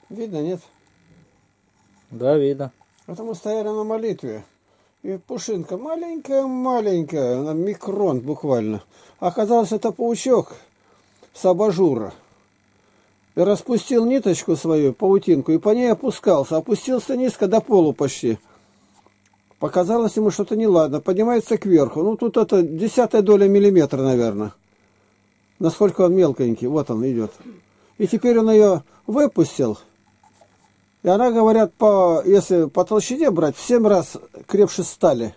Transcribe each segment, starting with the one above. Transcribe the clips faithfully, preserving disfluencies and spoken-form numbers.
Видно, нет? Да, видно. Это мы стояли на молитве. И пушинка маленькая-маленькая, на микрон буквально. Оказалось, это паучок с абажура. И распустил ниточку свою, паутинку, и по ней опускался. Опустился низко до полу почти. Показалось ему что-то неладно. Поднимается кверху. Ну, тут это десятая доля миллиметра, наверное. Насколько он мелконький. Вот он идет. И теперь он ее выпустил. И она, говорят, по, если по толщине брать, в семь раз крепче стали.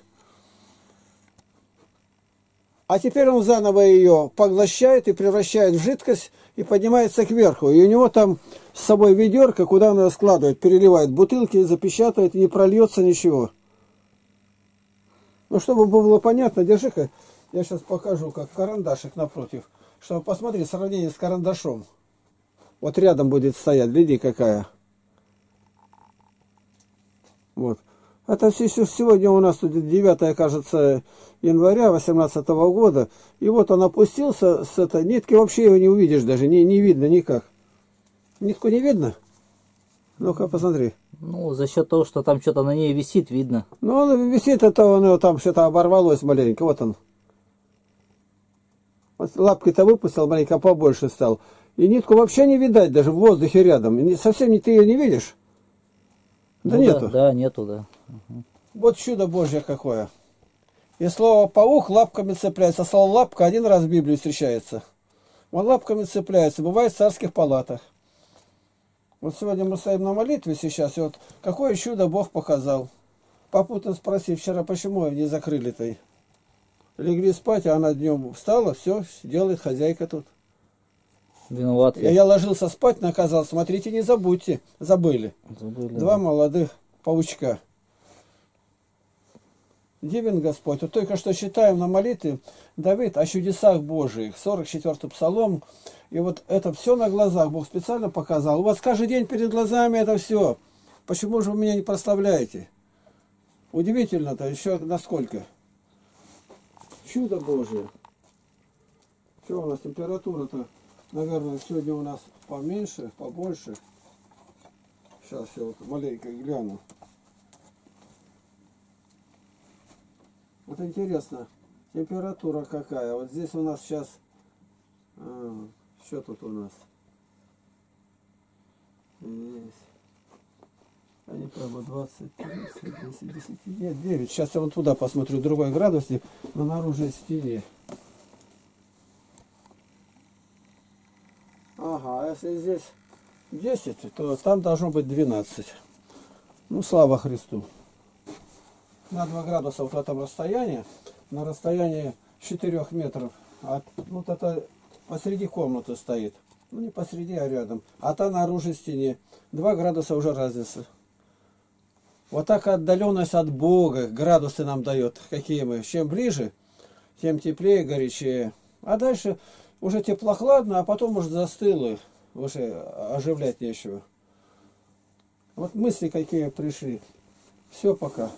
А теперь он заново ее поглощает и превращает в жидкость и поднимается кверху. И у него там с собой ведерко, куда он ее складывает, переливает бутылки, запечатает, и не прольется ничего. Ну, чтобы было понятно, держи-ка, я сейчас покажу, как карандашик напротив. Чтобы посмотреть сравнение с карандашом. Вот рядом будет стоять, гляди какая. Вот. Это сегодня у нас тут девятое, кажется, января восемнадцатого года. И вот он опустился с этой нитки, вообще его не увидишь даже, не, не видно никак. Нитку не видно? Ну-ка, посмотри. Ну, за счет того, что там что-то на ней висит, видно. Ну, он висит, это он его там что-то оборвалось маленько, вот он. Вот лапкой-то выпустил, маленько побольше стал. И нитку вообще не видать, даже в воздухе рядом. Совсем ты ее не видишь? Да ну, нету. Да, да, нету, да. Угу. Вот чудо Божье какое. И слово паук лапками цепляется. Слово лапка один раз в Библии встречается. Он лапками цепляется. Бывает в царских палатах. Вот сегодня мы стоим на молитве сейчас. И вот какое чудо Бог показал. Попутно спроси вчера, почему не закрыли-то. Легли спать, а она днем встала, все, делает хозяйка тут. Виноват. Я, я ложился спать, наказал, смотрите, не забудьте. Забыли. Забыли. Два молодых паучка. Дивен Господь. Вот только что читаем на молитве Давид о чудесах Божиих. сорок четвёртый псалом. И вот это все на глазах Бог специально показал. У вас каждый день перед глазами это все. Почему же вы меня не прославляете? Удивительно-то еще насколько. Чудо Божие. Что у нас температура-то? Наверное, сегодня у нас поменьше, побольше. Сейчас я вот маленько гляну. Вот интересно, температура какая. Вот здесь у нас сейчас... А, что тут у нас? Здесь. Они как бы двадцать, тридцать, десять, десять, нет, девять. Сейчас я вон туда посмотрю, другой градусник, на наружной стене. Ага, а если здесь десять, то там должно быть двенадцать. Ну, слава Христу. На два градуса вот в этом расстоянии, на расстоянии четырёх метров. А, вот это посреди комнаты стоит. Ну, не посреди, а рядом. А та на наружной стене. два градуса уже разница. Вот так отдаленность от Бога градусы нам дает. Какие мы. Чем ближе, тем теплее, горячее. А дальше уже теплохладно, а потом уже застыло. Уже оживлять нечего. Вот мысли какие пришли. Все пока.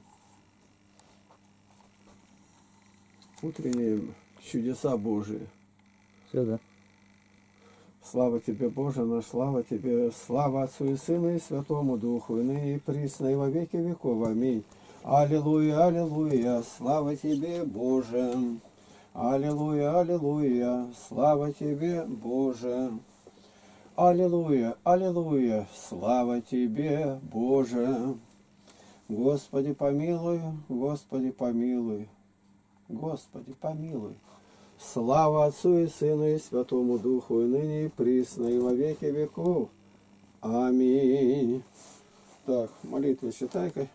Утренние чудеса Божии. Все, да. Слава Тебе, Боже наш, слава Тебе, слава Отцу и Сыну и Святому Духу, и ныне и присно, и во веки веков. Аминь. Аллилуйя, аллилуйя, слава Тебе, Боже. Аллилуйя, аллилуйя, слава Тебе, Боже. Аллилуйя, аллилуйя, слава Тебе, Боже. Господи, помилуй, Господи, помилуй, Господи, помилуй. Слава Отцу и Сыну и Святому Духу, и ныне и присно, и во веки веков. Аминь. Так, молитву читай-ка.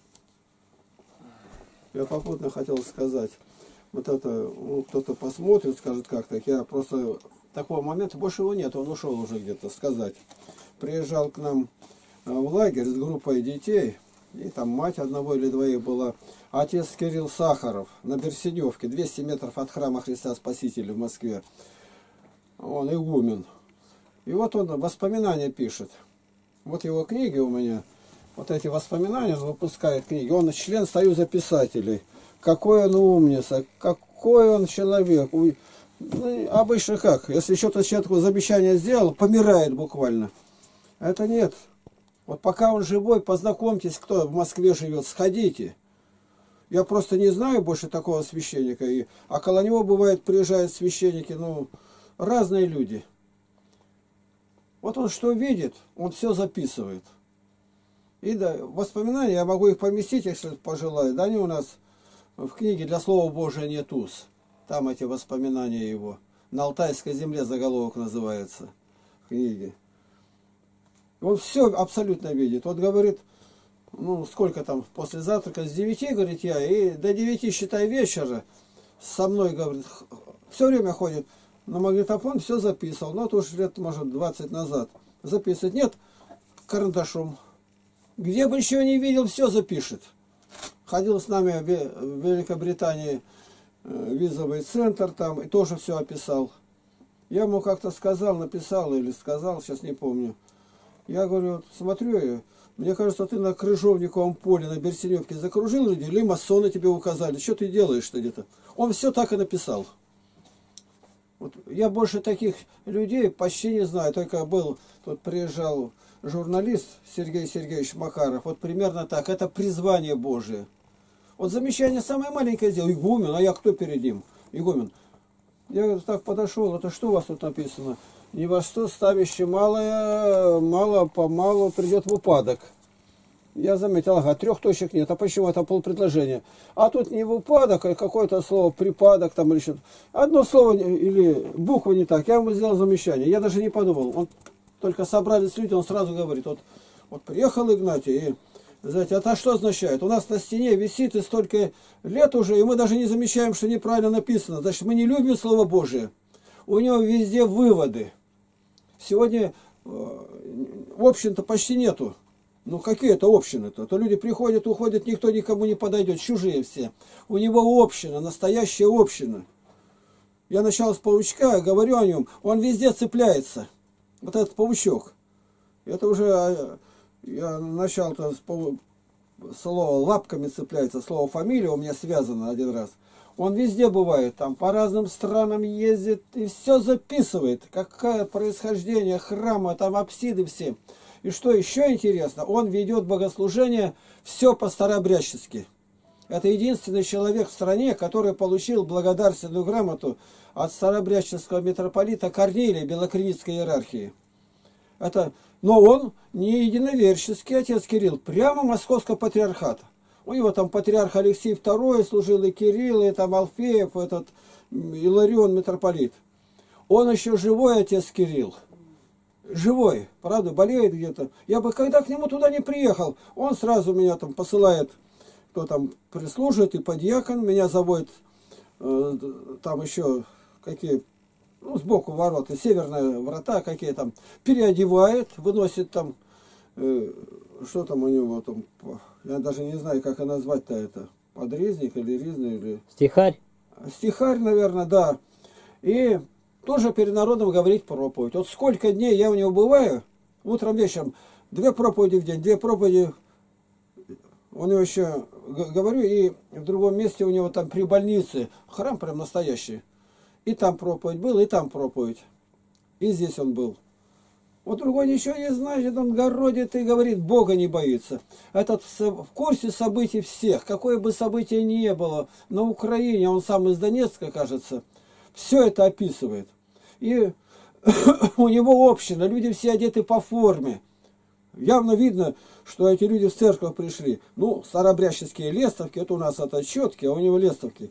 Я попутно хотел сказать, вот это, ну, кто-то посмотрит, скажет, как так. Я просто такого момента, больше его нет, он ушел уже где-то сказать. Приезжал к нам в лагерь с группой детей, и там мать одного или двоих была. Отец Кирилл Сахаров на Берсеневке, двести метров от храма Христа Спасителя в Москве. Он игумен. И вот он воспоминания пишет. Вот его книги у меня. Вот эти воспоминания, он выпускает книги. Он член Союза писателей. Какой он умница, какой он человек. Ну, обычно как? Если что-то человеку замечание сделал, помирает буквально. Это нет. Вот пока он живой, познакомьтесь, кто в Москве живет, сходите. Я просто не знаю больше такого священника. И, а около него, бывает, приезжают священники, ну, разные люди. Вот он что видит, он все записывает. И да, воспоминания, я могу их поместить, если пожелаю. Да, они у нас в книге «Для Слова Божия нет уз». Там эти воспоминания его. «На Алтайской земле» заголовок называется книги. Он все абсолютно видит. Вот говорит, ну, сколько там, после завтрака, с девяти, говорит, я, и до девяти, считай, вечера со мной, говорит, все время ходит на магнитофон, все записывал. Ну, это уж лет, может, двадцать назад. Записывает. Нет, карандашом. Где бы еще не видел, все запишет. Ходил с нами в Великобритании визовый центр там, и тоже все описал. Я ему как-то сказал, написал или сказал, сейчас не помню. Я говорю, смотрю, мне кажется, ты на Крыжовниковом поле, на Берсеневке закружил людей, или масоны тебе указали, что ты делаешь-то где-то. Он все так и написал. Вот я больше таких людей почти не знаю, только был, тут приезжал журналист Сергей Сергеевич Макаров, вот примерно так, это призвание Божие. Вот замечание самое маленькое сделал, игумен, а я кто перед ним? Игумен. Я так подошел, это что у вас тут написано? Ни во что ставящее малое, мало-помалу придет в упадок. Я заметил, ага, трех точек нет. А почему? Это полпредложения. А тут не в упадок, а какое-то слово припадок там или что-то. Одно слово или буква не так. Я ему сделал замечание. Я даже не подумал. Он только собрались люди, он сразу говорит, вот, вот приехал Игнатий, и, знаете, это что означает? У нас на стене висит и столько лет уже, и мы даже не замечаем, что неправильно написано. Значит, мы не любим Слово Божие. У него везде выводы. Сегодня э, общин-то почти нету. Ну какие это общины-то? То люди приходят, уходят, никто никому не подойдет, чужие все. У него община, настоящая община. Я начал с паучка, говорю о нем, он везде цепляется. Вот этот паучок. Это уже, я начал-то с пау... слово лапками цепляется, слово фамилия у меня связано один раз. Он везде бывает, там по разным странам ездит и все записывает. Какое происхождение храма, там апсиды все. И что еще интересно, он ведет богослужение все по-старообрядчески. Это единственный человек в стране, который получил благодарственную грамоту от старообрядческого митрополита Корнилия Белокреницкой иерархии. Это, но он не единоверческий отец Кирилл, прямо московского патриархата. У него там патриарх Алексей второй служил, и Кирилл, и там Алфеев, этот Иларион митрополит. Он еще живой отец Кирилл. Живой, правда, болеет где-то. Я бы когда к нему туда не приехал, он сразу меня там посылает, кто там прислужит, и подьякон, меня заводит, э, там еще какие, ну, сбоку ворота, северные врата какие там, переодевает, выносит там, э, что там у него там, я даже не знаю, как назвать-то это, подрезник или ризный, или... Стихарь? Стихарь, наверное, да. И тоже перед народом говорить проповедь. Вот сколько дней я у него бываю, утром, вечером, две проповеди в день, две проповеди, у него еще, говорю, и в другом месте у него там при больнице, храм прям настоящий, и там проповедь был, и там проповедь, и здесь он был. Вот другой ничего не знает, он городит и говорит, Бога не боится. Этот в курсе событий всех, какое бы событие ни было, на Украине, он сам из Донецка, кажется, все это описывает. И у него община, люди все одеты по форме. Явно видно, что эти люди в церковь пришли. Ну, старообрядческие лестовки, это у нас это четки, а у него лестовки.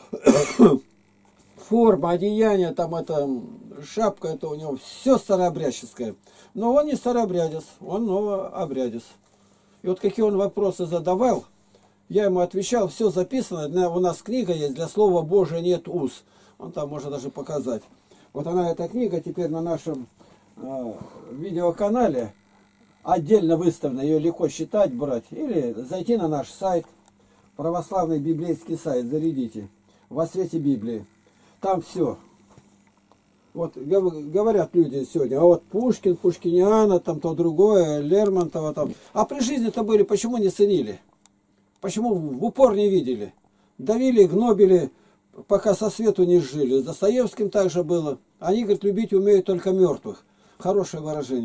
Форма, одеяние, там это, шапка, это у него все старообрядческое. Но он не старообрядец, он новообрядец. И вот какие он вопросы задавал, я ему отвечал, все записано, у нас книга есть, для Слова Божия нет уз. Он там можно даже показать. Вот она, эта книга, теперь на нашем э, видеоканале отдельно выставлена, ее легко считать, брать. Или зайти на наш сайт, православный библейский сайт, зарядите, во свете Библии. Там все. Вот говорят люди сегодня, а вот Пушкин, Пушкиниана, там то другое, Лермонтова там. А при жизни-то были, почему не ценили? Почему в упор не видели? Давили, гнобили, пока со свету не жили. С Достоевским также было. Они, говорят, любить умеют только мертвых. Хорошее выражение.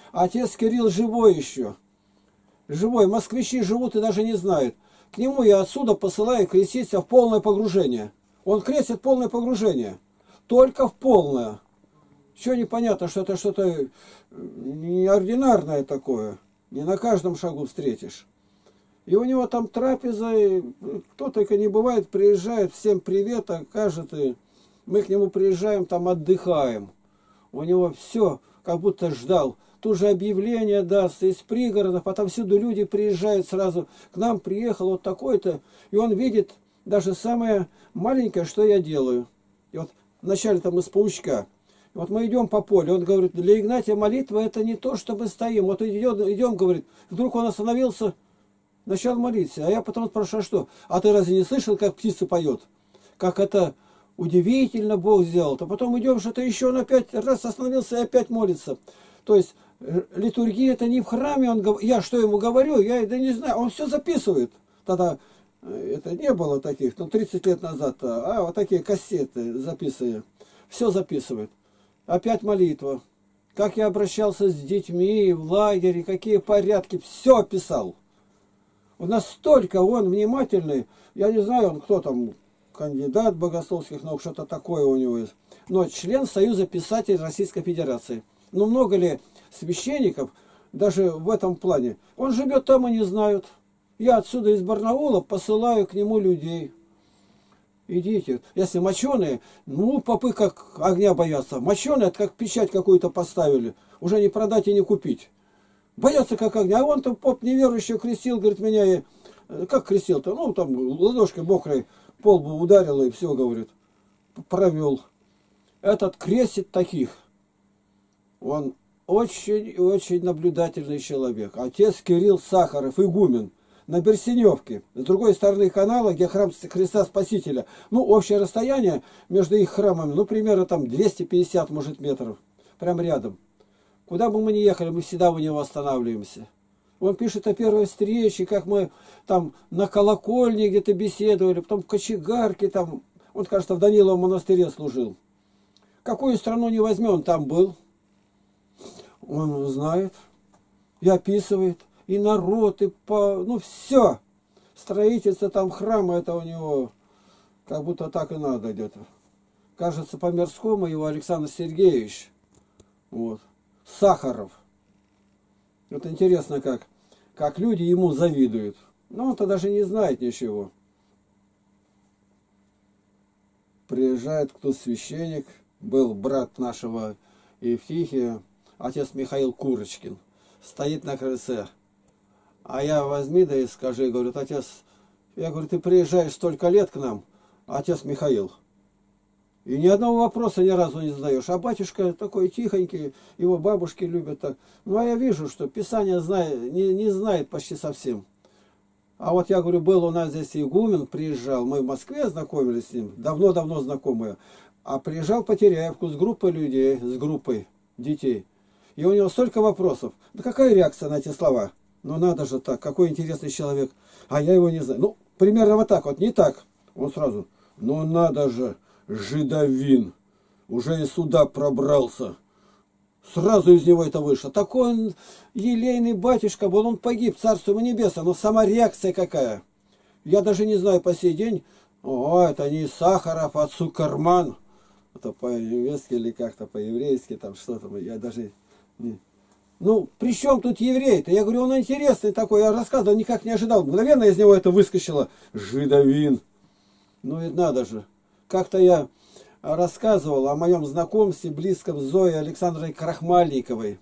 Отец Кирилл живой еще. Живой. Москвичи живут и даже не знают. К нему я отсюда посылаю креститься в полное погружение. Он крестит полное погружение. Только в полное. Что непонятно, что это что-то неординарное такое. Не на каждом шагу встретишь. И у него там трапеза, и кто только не бывает, приезжает, всем привет, окажет, и мы к нему приезжаем, там отдыхаем. У него все, как будто ждал. Тут же объявление даст из пригородов, отовсюду люди приезжают сразу. К нам приехал вот такой-то, и он видит даже самое маленькое, что я делаю. И вот вначале там из паучка. Вот мы идем по полю, он говорит, для Игнатия молитва это не то, что мы стоим. Вот идем, идем, говорит, вдруг он остановился, начал молиться. А я потом спрашиваю, а что? А ты разве не слышал, как птица поет? Как это удивительно Бог сделал. А потом идем, что-то еще он опять раз остановился и опять молится. То есть литургия это не в храме, он, я что ему говорю, я да не знаю, он все записывает. Тогда это не было таких, ну тридцать лет назад, а вот такие кассеты записывают. Все записывает. Опять молитва. Как я обращался с детьми в лагере, какие порядки, все описал. Настолько он внимательный, я не знаю, он кто там, кандидат богословских наук, что-то такое у него есть. Но член Союза писателей Российской Федерации. Ну много ли священников, даже в этом плане. Он живет там и не знают. Я отсюда из Барнаула посылаю к нему людей. Идите. Если моченые, ну, попы как огня боятся. Моченые, это как печать какую-то поставили. Уже не продать и не купить. Боятся как огня. А он там поп неверующий крестил, говорит, меня и... Как крестил-то? Ну, там ладошкой мокрой по лбу ударил и все, говорит. Провел. Этот крестит таких. Он очень-очень наблюдательный человек. Отец Кирилл Сахаров, игумен. На Берсеневке, с другой стороны канала, где храм Христа Спасителя. Ну, общее расстояние между их храмами, ну, примерно там двести пятьдесят, может, метров. Прям рядом. Куда бы мы ни ехали, мы всегда у него останавливаемся. Он пишет о первой встрече, как мы там на колокольне где-то беседовали, потом в кочегарке там. Он, кажется, в Даниловом монастыре служил. Какую страну не возьмем, он там был. Он знает и описывает. И народ, и по... Ну, все. Строительство там храма, это у него как будто так и надо где-то. Кажется, по Мирскому его Александр Сергеевич. Вот. Сахаров. Вот интересно, как, как люди ему завидуют. Но он-то даже не знает ничего. Приезжает кто священник. Был брат нашего Евтихия, отец Михаил Курочкин. Стоит на крыльце. А я возьми, да и скажи, говорит, отец, я говорю, ты приезжаешь столько лет к нам, отец Михаил, и ни одного вопроса ни разу не задаешь. А батюшка такой тихонький, его бабушки любят так. Ну, а я вижу, что Писание знает, не, не знает почти совсем. А вот я говорю, был у нас здесь игумен, приезжал, мы в Москве знакомились с ним, давно-давно знакомые, а приезжал Потеряевку с группой людей, с группой детей. И у него столько вопросов. Да какая реакция на эти слова? Ну надо же так, какой интересный человек. А я его не знаю. Ну, примерно вот так вот, не так. Он сразу, ну надо же, жидовин. Уже и сюда пробрался. Сразу из него это вышло. Такой он елейный батюшка был, он погиб, царство ему небесное. Но сама реакция какая. Я даже не знаю по сей день. О, это не Сахаров, а Цукерман. Это по-немецки или как-то по-еврейски, там что-то. Я даже не... Ну, при чем тут еврей-то? Я говорю, он интересный такой, я рассказывал, никак не ожидал. Мгновенно из него это выскочило. Жидовин. Ну и надо же. Как-то я рассказывал о моем знакомстве близком с Зоей Александровной Крахмальниковой.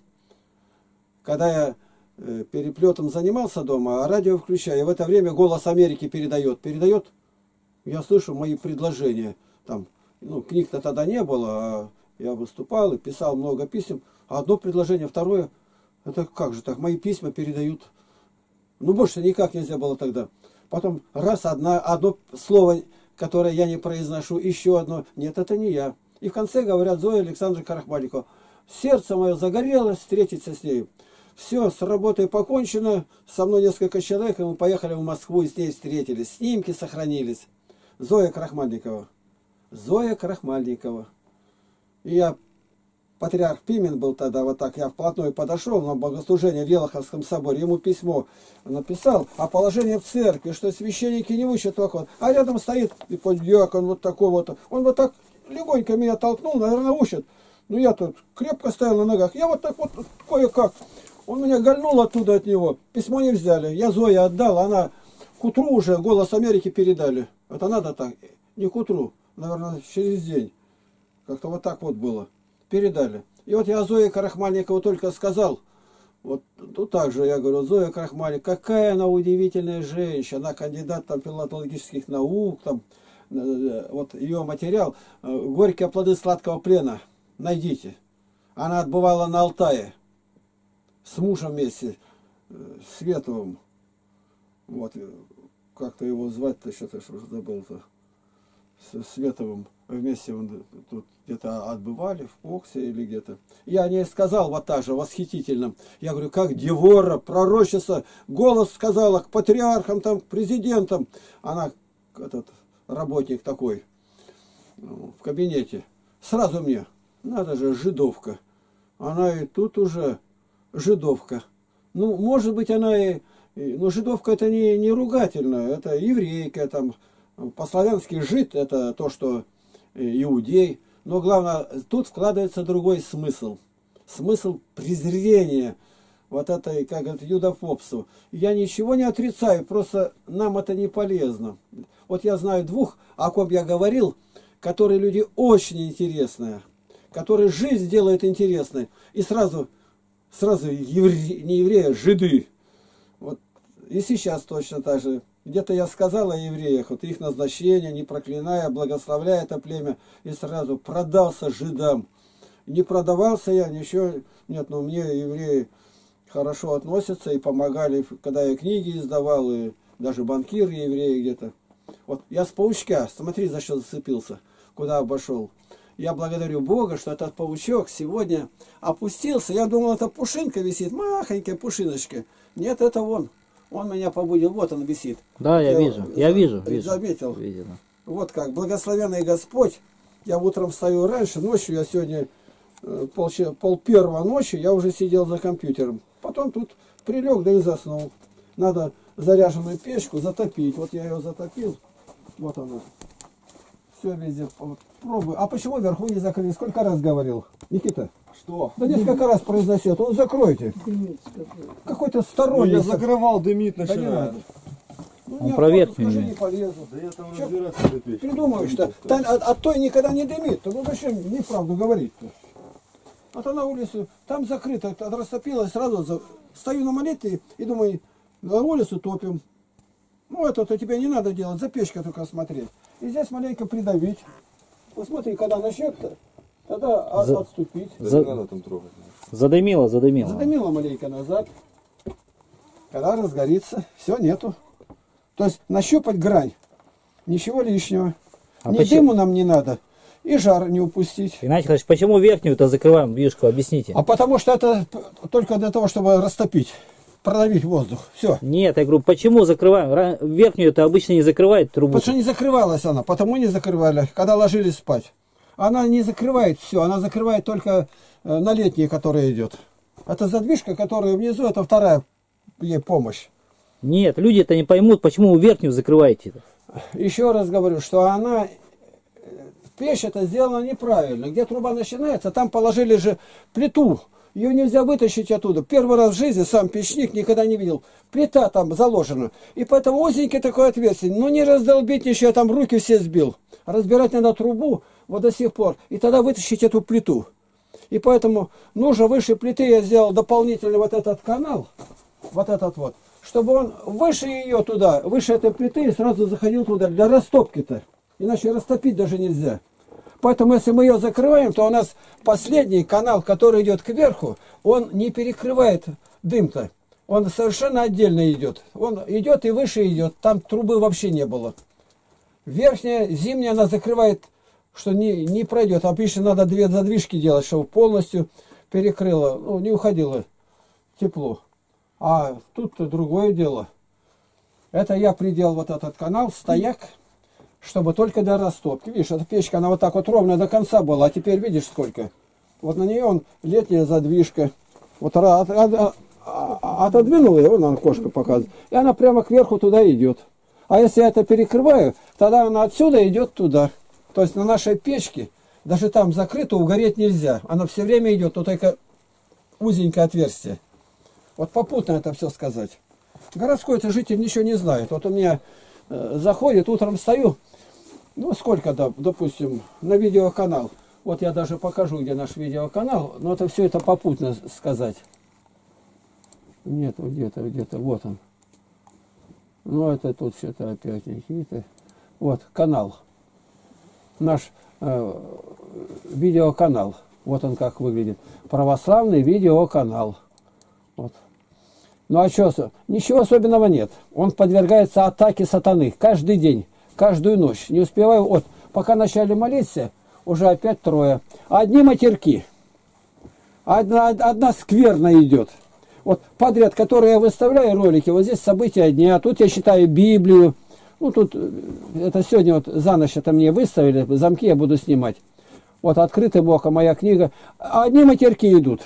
Когда я э, переплетом занимался дома, а радио включаю, и в это время «Голос Америки» передает. Передает, я слышу мои предложения. Там, ну, книг-то тогда не было, а я выступал и писал много писем. А одно предложение, второе... Это как же так? Мои письма передают. Ну, больше никак нельзя было тогда. Потом раз одна, одно слово, которое я не произношу, еще одно. Нет, это не я. И в конце говорят Зоя Александровна Крахмальникова. Сердце мое загорелось встретиться с ней. Все, с работой покончено. Со мной несколько человек, и мы поехали в Москву и с ней встретились. Снимки сохранились. Зоя Крахмальникова. Зоя Крахмальникова. И я патриарх Пимен был тогда, вот так, я вплотную подошел на богослужение в Елоховском соборе, ему письмо написал о положении в церкви, что священники не учат только. А рядом стоит и подьякон вот такой вот. Он вот так легонько меня толкнул, наверное, учит. Ну я тут крепко стоял на ногах. Я вот так вот кое-как. Он меня гольнул оттуда от него. Письмо не взяли. Я Зое отдал, она к утру уже «Голос Америки» передали. Это надо так. Не к утру, наверное, через день. Как-то вот так вот было. Передали. И вот я Зое Крахмальникову только сказал, вот тут так же я говорю, Зоя Крахмальникова, какая она удивительная женщина, она кандидат там филологических наук, там, вот ее материал «Горькие плоды сладкого плена», найдите. Она отбывала на Алтае с мужем вместе, Световым. Вот, как-то его звать-то, что-то уже забыл-то. С Световым вместе он тут где-то отбывали, в Оксе или где-то. Я о ней сказал вот так же, восхитительно. Я говорю, как Девора, пророчица, голос сказала к патриархам, там, к президентам. Она, этот работник такой, в кабинете. Сразу мне, надо же, жидовка. Она и тут уже жидовка. Ну, может быть, она и... Но жидовка это не, не ругательно, это еврейка, там, по-славянски жид это то, что иудей. Но главное, тут вкладывается другой смысл. Смысл презрения вот этой, как говорят, юдофобсу. Я ничего не отрицаю, просто нам это не полезно. Вот я знаю двух, о ком я говорил, которые люди очень интересные, которые жизнь делают интересной. И сразу, сразу евре, не евреи, а жиды. Вот. И сейчас точно так же. Где-то я сказал о евреях, вот их назначение, не проклиная, благословляя это племя, и сразу продался жидам. Не продавался я, ничего, нет, но мне евреи хорошо относятся и помогали, когда я книги издавал, и даже банкиры евреи где-то. Вот я с паучка, смотри, за что зацепился, куда обошел. Я благодарю Бога, что этот паучок сегодня опустился. Я думал, это пушинка висит, махонькая пушиночка. Нет, это вон. Он меня побудил, вот он висит. Да, я, я вижу, я вижу, вижу. Заметил. Видно. Вот как, благословенный Господь. Я утром встаю раньше, ночью я сегодня пол, пол первого ночи, я уже сидел за компьютером. Потом тут прилег, да и заснул. Надо заряженную печку затопить. Вот я ее затопил. Вот она. Все везде. Вот, пробую. А почему вверху не закрыли? Сколько раз говорил? Никита? Что? Да несколько раз произносит. Он закройте. Какой-то сторонний. Ну, я закрывал, дымит Да начинает. Ну, Он проверь меня. не полезу. Да я там Чё? разбираться в этой печи. Придумаю, что та, от, от той никогда не дымит. Ну зачем неправду говорить-то? А то на улицу, там закрыто, растопилось, сразу за... стою на молитве и думаю, на улицу топим. Ну это-то тебе не надо делать, за печкой только смотреть. И здесь маленько придавить. Вот смотри, когда начнет-то, тогда от, За- отступить. Да За- не надо там трогать. Задымило, задымило. Задымило маленько назад. Когда разгорится, все, нету. То есть нащупать грань. Ничего лишнего. А Ни почему- дыму нам не надо. И жар не упустить. Игнатий Николаевич, почему верхнюю-то закрываем бьюшку? Объясните. А потому что это только для того, чтобы растопить. Продавить воздух. Все. Нет, я говорю, почему закрываем? Ра- Верхнюю-то обычно не закрывает трубу. Потому что не закрывалась она. Потому не закрывали, когда ложились спать. Она не закрывает все. Она закрывает только э, на летние, которая идет. Это задвижка, которая внизу, это вторая ей помощь. Нет, люди-то не поймут, почему вы верхнюю закрываете-то. Еще раз говорю, что она... э, Печь это сделана неправильно. Где труба начинается, там положили же плиту. Ее нельзя вытащить оттуда. Первый раз в жизни сам печник никогда не видел. Плита там заложена. И поэтому узенький такой отверстие. Ну не раздолбить ничего, я там руки все сбил. Разбирать надо трубу вот до сих пор. И тогда вытащить эту плиту. И поэтому нужно выше плиты, я сделал дополнительно вот этот канал. Вот этот вот. Чтобы он выше ее туда, выше этой плиты и сразу заходил туда для растопки-то. Иначе растопить даже нельзя. Поэтому если мы ее закрываем, то у нас последний канал, который идет кверху, он не перекрывает дым-то. Он совершенно отдельно идет. Он идет и выше идет. Там трубы вообще не было. Верхняя, зимняя, она закрывает, что не, не пройдет. Обычно надо две задвижки делать, чтобы полностью перекрыло, ну, не уходило тепло. А тут-то другое дело. Это я приделал вот этот канал, стояк, чтобы только до растопки. Видишь, эта печка, она вот так вот ровно до конца была, а теперь видишь сколько. Вот на нее он летняя задвижка. Вот от, от, от, отодвинул ее, вон она кошка показывает, и она прямо кверху туда идет. А если я это перекрываю, тогда она отсюда идет туда. То есть на нашей печке, даже там закрыто, угореть нельзя. Она все время идет, но только узенькое отверстие. Вот попутно это все сказать. Городской-то житель ничего не знает. Вот у меня э, заходит, утром встаю, ну сколько, да, допустим, на видеоканал. Вот я даже покажу, где наш видеоканал, но это все это попутно сказать. Нет, где-то, где-то, вот он. Ну это тут что-то опять какие-то. Вот, канал. Наш э, видеоканал. Вот он как выглядит. Православный видеоканал. Вот. Ну а что? Ничего особенного нет. Он подвергается атаке сатаны каждый день, каждую ночь. Не успеваю. Вот, пока начали молиться, уже опять трое. Одни матерки. Одна, одна скверна идет. Вот подряд, которые я выставляю ролики, вот здесь события дня, тут я читаю Библию. Ну тут, это сегодня вот за ночь это мне выставили, замки я буду снимать. Вот открытым оком моя книга. Одни матерки идут.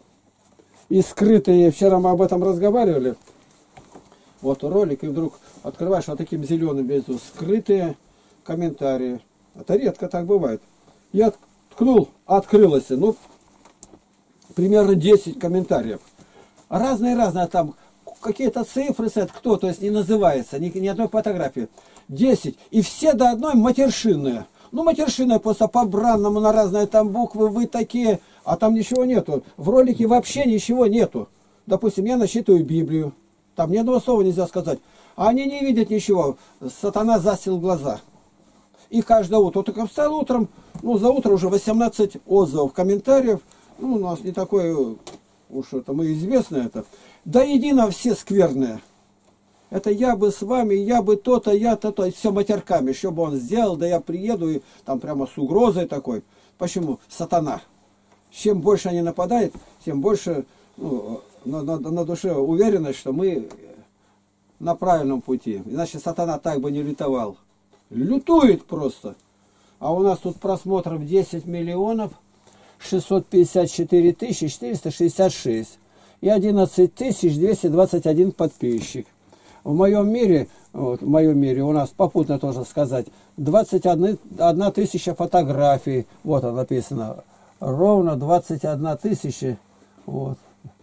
И скрытые, вчера мы об этом разговаривали. Вот ролик, и вдруг открываешь вот таким зеленым безу. Скрытые комментарии. Это редко так бывает. Я ткнул, открылось. Ну, примерно десять комментариев. Разные-разные там. Какие-то цифры, кто, то есть не называется, ни, ни одной фотографии. десять. И все до одной матершинные. Ну, матершинная просто по-бранному, на разные там буквы, вы такие, а там ничего нету. В ролике вообще ничего нету. Допустим, я насчитываю Библию. Там ни одного слова нельзя сказать. А они не видят ничего. Сатана засел глаза. И каждое утро. Только встал утром, ну, за утро уже восемнадцать отзывов, комментариев. Ну, у нас не такое, уж это мы известны это. Да едино все скверные. Это я бы с вами, я бы то-то, я-то, то, все матерками. Что бы он сделал, да я приеду, и там прямо с угрозой такой. Почему? Сатана. Чем больше они нападают, тем больше ну, на, на, на душе уверенность, что мы на правильном пути. Иначе сатана так бы не лютовал. Лютует просто. А у нас тут просмотров десять миллионов шестьсот пятьдесят четыре тысячи четыреста шестьдесят шесть. И одиннадцать тысяч двести двадцать один подписчик. В моем мире, вот, в моем мире у нас попутно тоже сказать, двадцать одна тысяча фотографий. Вот оно написано. Ровно двадцать одна тысяча. Вот.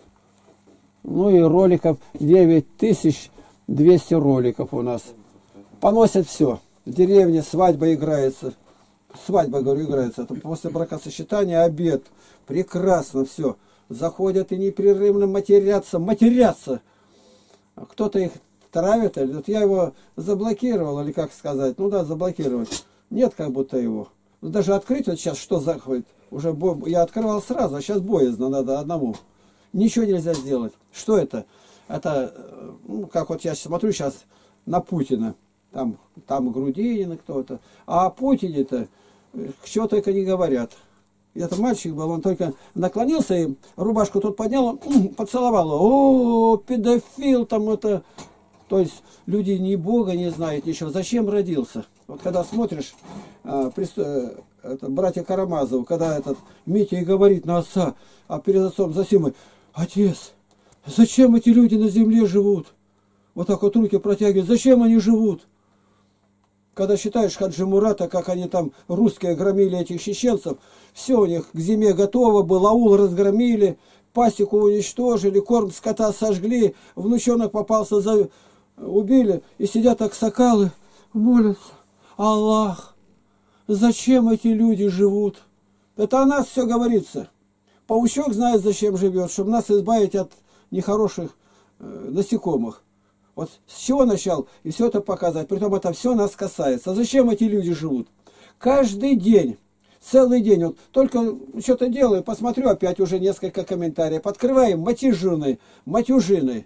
Ну и роликов девять тысяч двести роликов у нас. Поносят все. В деревне свадьба играется. Свадьба, говорю, играется. Это после бракосочетания обед. Прекрасно все. Заходят и непрерывно матерятся. Матерятся. Кто-то их травит. Вот я его заблокировал, или как сказать. Ну да, заблокировать. Нет как будто его. Ну, даже открыть вот сейчас, что заходит. Уже бо... Я открывал сразу, а сейчас боязно надо одному. Ничего нельзя сделать. Что это? Это, ну, как вот я смотрю сейчас на Путина. Там, там Грудинин кто-то. А о Путине-то чего только не говорят. Это мальчик был, он только наклонился и рубашку тут поднял, он поцеловал. О, педофил там это. То есть люди ни Бога не знают ничего. Зачем родился? Вот когда смотришь, а, это, братья Карамазовы, когда этот Митя и говорит на отца, а перед отцом Зосимой: отец, зачем эти люди на земле живут? Вот так вот руки протягивают. Зачем они живут? Когда считаешь Хаджи Мурата, как они там, русские, громили этих чеченцев, все у них к зиме готово было, аул разгромили, пасеку уничтожили, корм скота сожгли, внучонок попался, за... убили, и сидят аксакалы, молятся: Аллах, зачем эти люди живут? Это о нас все говорится. Паучок знает, зачем живет, чтобы нас избавить от нехороших э, насекомых. Вот с чего начал и все это показать. Притом это все нас касается. А зачем эти люди живут? Каждый день, целый день. Вот только что-то делаю, посмотрю, опять уже несколько комментариев. Открываем матюжины, матюжины.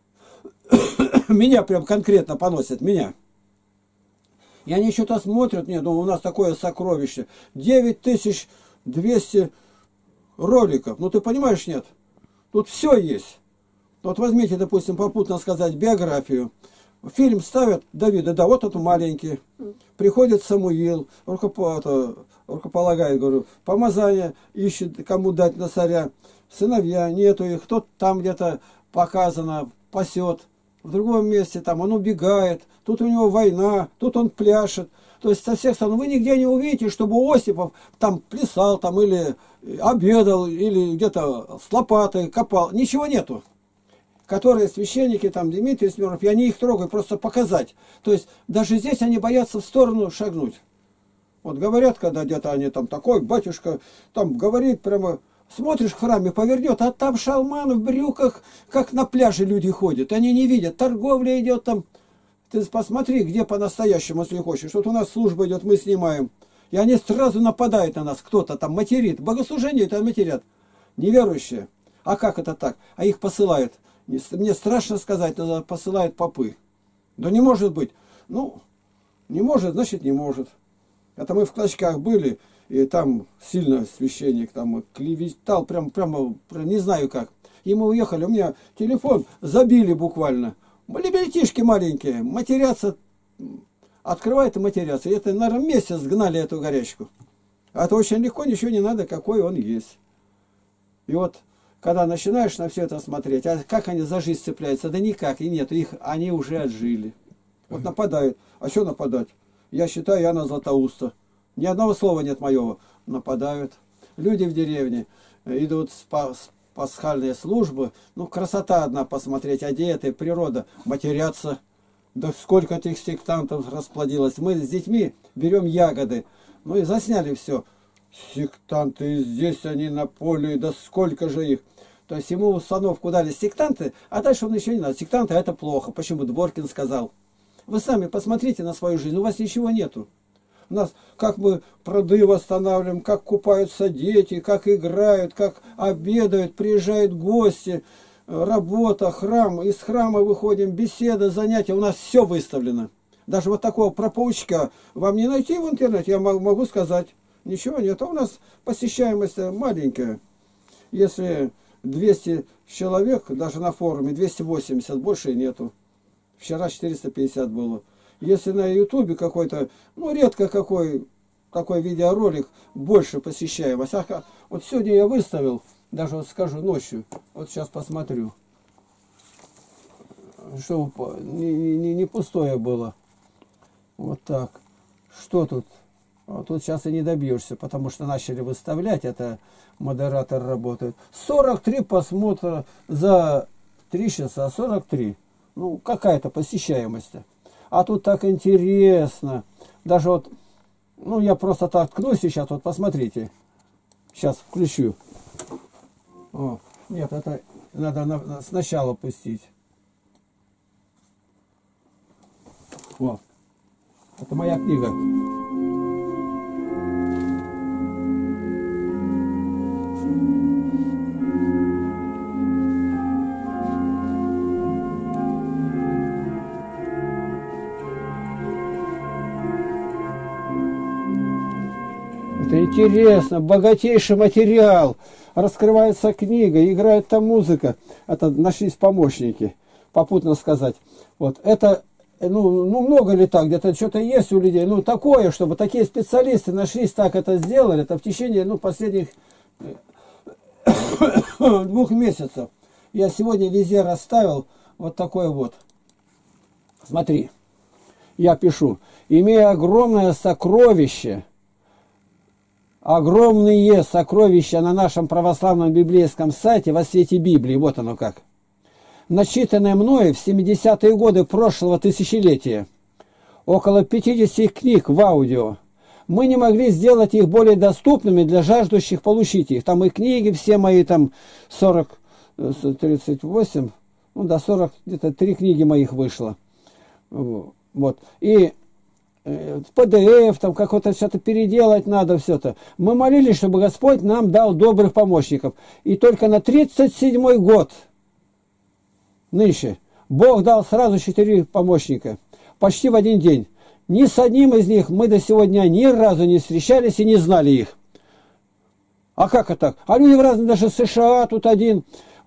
Меня прям конкретно поносят, меня. И они что-то смотрят, нет, ну у нас такое сокровище. девять тысяч двести роликов. Ну ты понимаешь, нет? Тут все есть. Вот возьмите, допустим, попутно сказать биографию. Фильм ставят Давида, да, вот это маленький. Приходит Самуил, рукополагает, говорю, помазание ищет, кому дать на царя. Сыновья, нету их, кто там где-то показано, пасет. В другом месте там он убегает, тут у него война, тут он пляшет. То есть со всех сторон вы нигде не увидите, чтобы Осипов там плясал там или обедал, или где-то с лопатой копал. Ничего нету. Которые священники, там Дмитрий Смирнов, я не их трогаю, просто показать. То есть даже здесь они боятся в сторону шагнуть. Вот говорят, когда где-то они там такой, батюшка, там говорит прямо, смотришь в храме, повернет, а там шалман в брюках, как на пляже люди ходят. Они не видят, торговля идет там. Ты посмотри, где по-настоящему, если хочешь. Вот у нас служба идет, мы снимаем. И они сразу нападают на нас, кто-то там материт. Богослужение это матерят. Неверующие. А как это так? А их посылают. Мне страшно сказать, но посылают попы. Да не может быть. Ну, не может, значит не может. Это мы в Клочках были, и там сильно священник там клеветал, прям, прямо, прям не знаю как. И мы уехали, у меня телефон забили буквально. Ребятишки маленькие, матерятся, открывают и матерятся. И это, наверное, месяц сгнали эту горячку. А это очень легко, ничего не надо, какой он есть. И вот, когда начинаешь на все это смотреть, а как они за жизнь цепляются? Да никак, и нет, их, они уже отжили. Вот нападают. А что нападать? Я считаю, Иоанна Златоуста. Ни одного слова нет моего. Нападают. Люди в деревне идут с пасхальные службы. Ну, красота одна посмотреть, одетые, природа. Матерятся. Да сколько этих сектантов расплодилось. Мы с детьми берем ягоды. Ну и засняли все. Сектанты здесь, они на поле, да сколько же их. То есть ему установку дали сектанты, а дальше он еще не надо. Сектанты это плохо. Почему? Дворкин сказал. Вы сами посмотрите на свою жизнь, у вас ничего нету. У нас, как мы пруды восстанавливаем, как купаются дети, как играют, как обедают, приезжают гости, работа, храм. Из храма выходим, беседа, занятия. У нас все выставлено. Даже вот такого проповедника вам не найти в интернете, я могу сказать. Ничего нет. А у нас посещаемость маленькая. Если двести человек, даже на форуме двести восемьдесят, больше нету. Вчера четыреста пятьдесят было. Если на ютубе какой-то, ну редко какой такой видеоролик, больше посещаемость. А вот сегодня я выставил, даже вот скажу ночью, вот сейчас посмотрю, чтобы не, не, не пустое было. Вот так. Что тут? Вот тут сейчас и не добьешься, потому что начали выставлять, это модератор работает. сорок три просмотра за три часа, сорок три. Ну, какая-то посещаемость. А тут так интересно. Даже вот, ну, я просто так ткну сейчас, вот посмотрите. Сейчас включу. О, нет, это надо на, сначала пустить. О, это моя книга. Это интересно, богатейший материал. Раскрывается книга, играет там музыка. Это нашлись помощники, попутно сказать. Вот это, ну, ну много ли так, где-то что-то есть у людей. Ну такое, чтобы такие специалисты нашлись, так это сделали. Это в течение, ну, последних двух месяцев. Я сегодня везде расставил вот такое вот. Смотри, я пишу. Имея огромное сокровище, огромные сокровища на нашем православном библейском сайте во свете Библии. Вот оно как. Начитанное мною в семидесятые годы прошлого тысячелетия. Около пятидесяти книг в аудио. Мы не могли сделать их более доступными для жаждущих получить их. Там и книги все мои, там сорок, тридцать восемь, ну до сорок, где-то три книги моих вышло. Вот. И пэ дэ эф, там какое-то что-то переделать надо, все это. Мы молились, чтобы Господь нам дал добрых помощников. И только на тридцать седьмой год, нынче, Бог дал сразу четыре помощника. Почти в один день. Ни с одним из них мы до сегодня ни разу не встречались и не знали их. А как это так? А люди в разных, даже США тут один,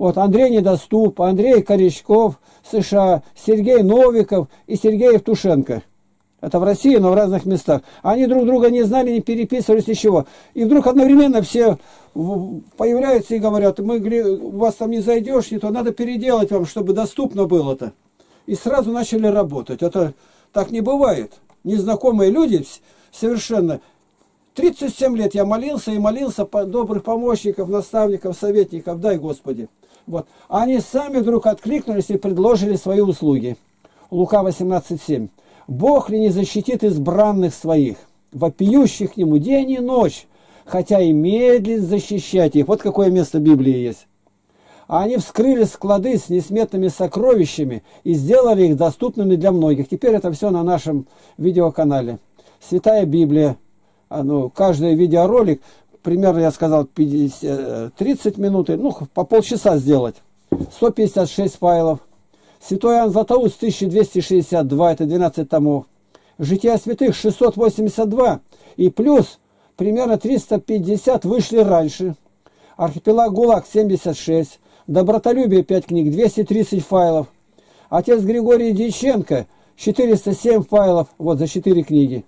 Вот Андрей Недоступ, Андрей Корячков, США, Сергей Новиков и Сергей Евтушенко. Это в России, но в разных местах. Они друг друга не знали, не переписывались, ничего. И вдруг одновременно все появляются и говорят: мы, у вас там не зайдешь, не то, надо переделать вам, чтобы доступно было-то. И сразу начали работать. Это так не бывает. Незнакомые люди совершенно... тридцать семь лет я молился и молился по добрых помощников, наставников, советников, дай Господи. Вот. Они сами вдруг откликнулись и предложили свои услуги. Лука восемнадцать семь. Бог ли не защитит избранных своих, вопиющих к Нему день и ночь, хотя и медлит защищать их. Вот какое место Библии есть. А они вскрыли склады с несметными сокровищами и сделали их доступными для многих. Теперь это все на нашем видеоканале. Святая Библия. Ну, каждый видеоролик, примерно, я сказал, пятьдесят, тридцать минут, ну, по полчаса сделать. сто пятьдесят шесть файлов. Святой Иоанн Златоуст тысяча двести шестьдесят два, это двенадцать томов. Жития святых шестьсот восемьдесят два. И плюс примерно триста пятьдесят вышли раньше. Архипелаг ГУЛАГ семьдесят шесть. Добротолюбие пять книг, двести тридцать файлов. Отец Григорий Дьяченко четыреста семь файлов, вот за четыре книги.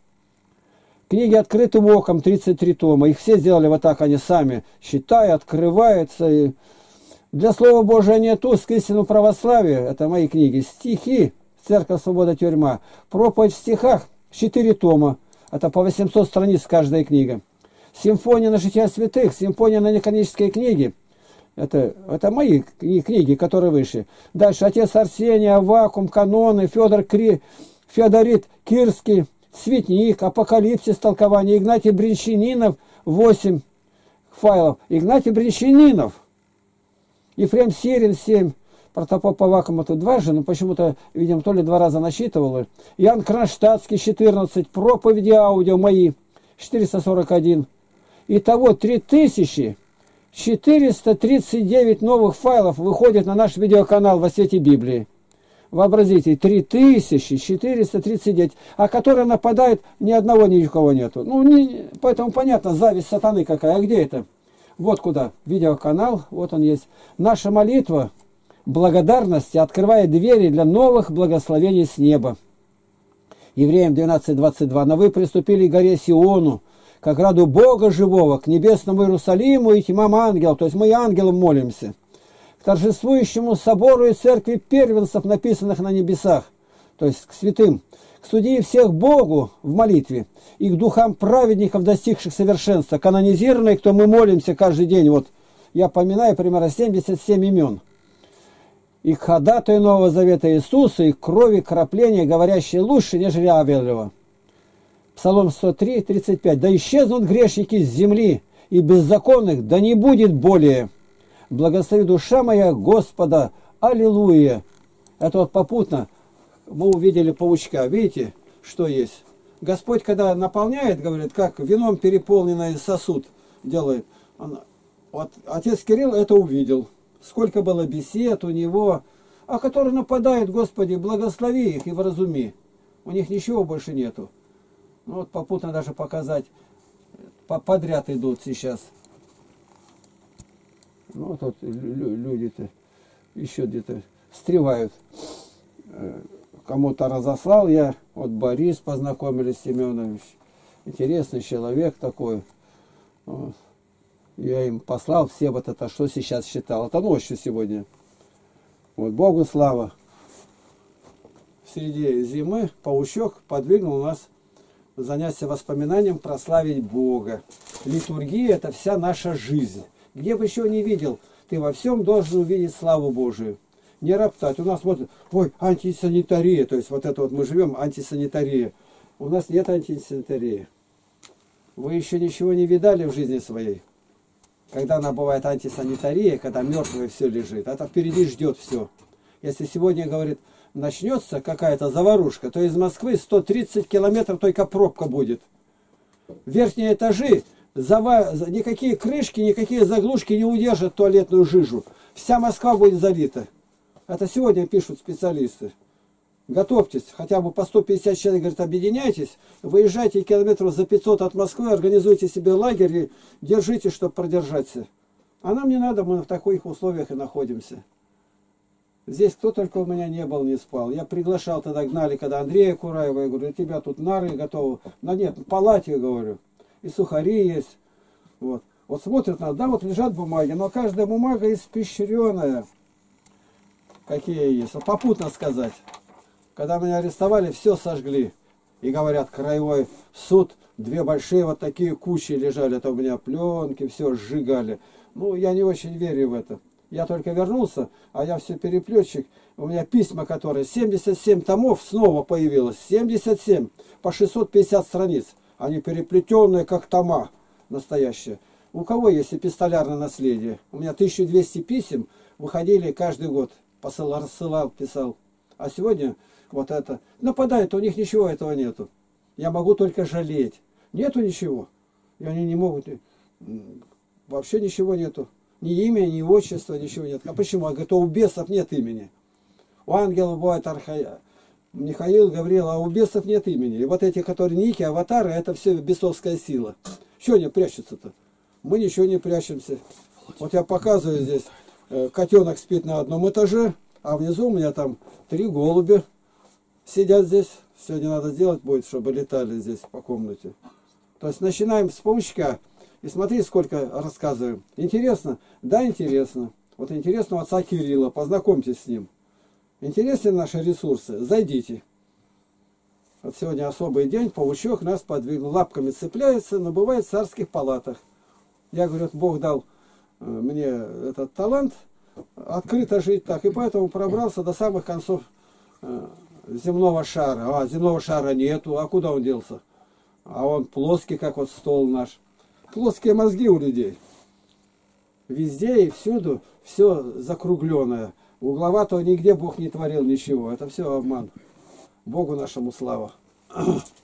Книги «Открытым оком» тридцать три тома. Их все сделали вот так, они сами считают, открываются. И... Для Слова Божия нет уст к истину православия. Это мои книги. Стихи «Церковь, свобода, тюрьма». Проповедь в стихах четыре тома. Это по восемьсот страниц каждая книга. Симфония на жития святых, симфония на неканонические книги. Это, это мои книги, которые вышли. Дальше отец Арсений, Аввакум, каноны, Федор Кри, Феодорит Кирский, Цветник, Апокалипсис, толкование, Игнатий Бринчанинов, восемь файлов. Игнатий Бринчанинов, Ефрем Сирин, семь, протопоп Аввакума тут два же, но почему-то, видимо, то ли два раза насчитывал. Иоанн Кронштадтский, четырнадцать, проповеди аудио мои, четыреста сорок один. Итого три тысячи четыреста тридцать девять новых файлов выходит на наш видеоканал «Во свете Библии». Вообразите, три тысячи четыреста тридцать девять, а которые нападают, ни одного никого нету. Ну, не, поэтому понятно, зависть сатаны какая. А где это? Вот куда. Видеоканал, вот он есть. Наша молитва благодарности открывает двери для новых благословений с неба. Евреям двенадцать двадцать два. Но вы приступили к горе Сиону, к ограду Бога живого, к небесному Иерусалиму и тьмам ангелов. То есть мы и ангелам молимся. К торжествующему собору и церкви первенцев, написанных на небесах, то есть к святым, к судье всех Богу в молитве, и к духам праведников, достигших совершенства, канонизированные, кто мы молимся каждый день. Вот я поминаю примерно семьдесят семь имен. И к ходатаю Нового Завета Иисуса, и к крови кропления, говорящей лучше, нежели Авелева. Псалом сто три, тридцать пять. Да исчезнут грешники с земли, и беззаконных да не будет более. Благослови душа моя Господа, аллилуйя. Это вот попутно мы увидели паучка. Видите, что есть? Господь, когда наполняет, говорит, как вином переполненный сосуд делает. Он, вот отец Кирилл это увидел. Сколько было бесед у него, а которые нападают, Господи, благослови их и вразуми. У них ничего больше нету. Ну вот попутно даже показать, подряд идут сейчас. Ну, тут люди-то еще где-то встревают. Кому-то разослал я. Вот Борис познакомились, Семенович. Интересный человек такой. Вот. Я им послал все вот это, что сейчас считал. Это ночью сегодня. Вот Богу слава. Среди зимы паучок подвигнул нас заняться воспоминанием прославить Бога. Литургия – это вся наша жизнь. Где бы еще не видел, ты во всем должен увидеть славу Божию. Не роптать. У нас вот, ой, антисанитария. То есть вот это вот мы живем, антисанитария. У нас нет антисанитарии. Вы еще ничего не видали в жизни своей. Когда она бывает антисанитария, когда мертвое все лежит. Это впереди ждет все. Если сегодня, говорит, начнется какая-то заварушка, то из Москвы сто тридцать километров только пробка будет. Верхние этажи, Зава... никакие крышки, никакие заглушки не удержат туалетную жижу. Вся Москва будет залита. Это сегодня пишут специалисты. Готовьтесь, хотя бы по сто пятьдесят человек, говорят, объединяйтесь, выезжайте километров за пятьсот от Москвы, организуйте себе лагерь и держите, чтобы продержаться. А нам не надо, мы в таких условиях и находимся. Здесь кто только у меня не был, не спал. Я приглашал, тогда гнали, когда Андрея Кураева, я говорю, у тебя тут нары готовы. Да нет, в палате, говорю. И сухари есть. Вот. Вот смотрят на, да, вот лежат бумаги, но каждая бумага испещренная. Какие есть. Вот попутно сказать. Когда меня арестовали, все сожгли. И говорят, краевой суд, две большие вот такие кучи лежали. Это у меня пленки, все сжигали. Ну, я не очень верю в это. Я только вернулся, а я все переплетчик. У меня письма, которые семьдесят семь томов снова появилось. семьдесят семь по шестьсот пятьдесят страниц. Они переплетенные, как тома настоящие. У кого есть эпистолярное наследие? У меня тысяча двести писем выходили каждый год. Посылал, рассылал, писал. А сегодня вот это. Нападает, у них ничего этого нету. Я могу только жалеть. Нету ничего. И они не могут. Вообще ничего нету. Ни имя, ни отчества, ничего нет. А почему? А говорит, у бесов нет имени. У ангелов бывает арха... Михаил, Гавриил, а у бесов нет имени. И вот эти, которые ники, аватары, это все бесовская сила. Чего они прячутся-то? Мы ничего не прячемся. Вот я показываю здесь. Котенок спит на одном этаже, а внизу у меня там три голубя сидят здесь. Сегодня надо сделать будет, чтобы летали здесь по комнате. То есть начинаем с паучка. И смотри, сколько рассказываем. Интересно? Да, интересно. Вот интересно у отца Кирилла. Познакомьтесь с ним. Интересны наши ресурсы? Зайдите. Вот сегодня особый день. Паучок нас подвигнул. Лапками цепляется, но бывает в царских палатах. Я говорю, Бог дал мне этот талант открыто жить так. И поэтому пробрался до самых концов земного шара. А, земного шара нету. А куда он делся? А он плоский, как вот стол наш. Плоские мозги у людей. Везде и всюду все закругленное. Угловатого нигде Бог не творил ничего. Это все обман. Богу нашему слава.